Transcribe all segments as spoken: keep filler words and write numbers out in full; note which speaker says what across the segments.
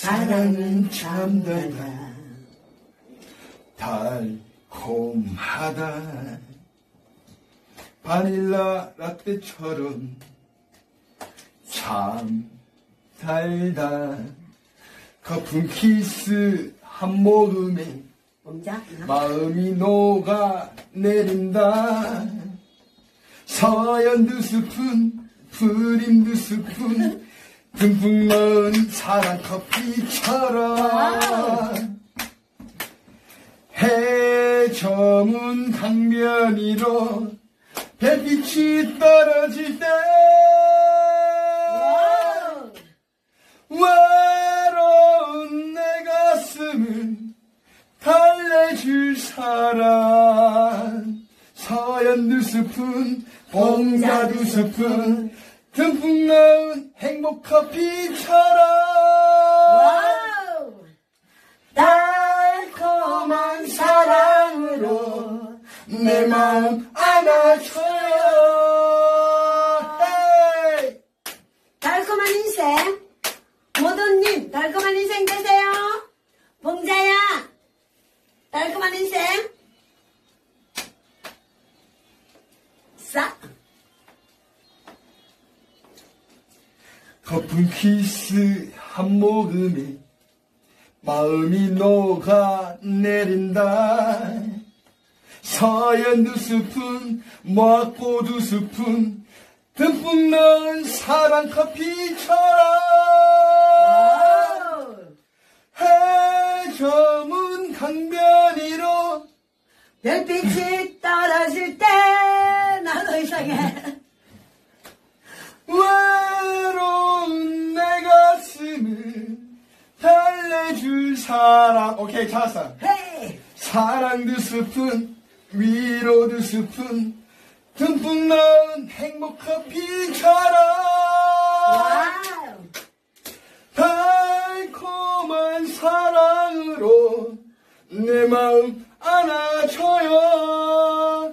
Speaker 1: 사랑은 참다다 달콤하다 바닐라 라떼처럼 참 달다 거품 키스 한 모금에 마음이 녹아내린다 서연 두 스푼 프림 두 스푼 듬뿍 넣은 사랑 커피처럼 해 저문 강변 위로 별빛이 떨어질 때 외로운 내 가슴을 달래줄 사람 서연 두 스푼 봉자 두 스푼 듬뿍 넣은 행복 커피처럼 달콤한 사랑으로 내 마음 안아줘요. hey!
Speaker 2: 달콤한 인생 모두님 달콤한 인생 되세요. 봉자야 달콤한 인생 싹
Speaker 1: 거품 키스 한 모금에 마음이 녹아내린다 서연 두 스푼 모아꼬 두 스푼 듬뿍 넣은 사랑 커피처럼 해 저문 강변 위로
Speaker 2: 별빛이 떨어질 때 나도 이상해.
Speaker 1: 외로운 내 가슴을 달래줄 사랑. 오케이, 잘했어.
Speaker 2: 헤이
Speaker 1: 사랑 두 스푼 위로 두 스푼 듬뿍 넣은 행복 커피처럼
Speaker 2: 와우
Speaker 1: 달콤한 사랑으로 내 마음 안아줘요.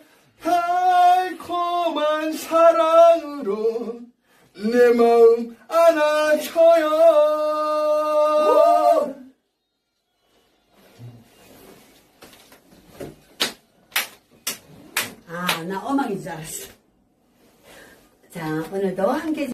Speaker 1: 달콤한 사랑으로 내 마음 안아줘요.
Speaker 2: 아, 나 어망인 줄 알았어. 자, 오늘도 함께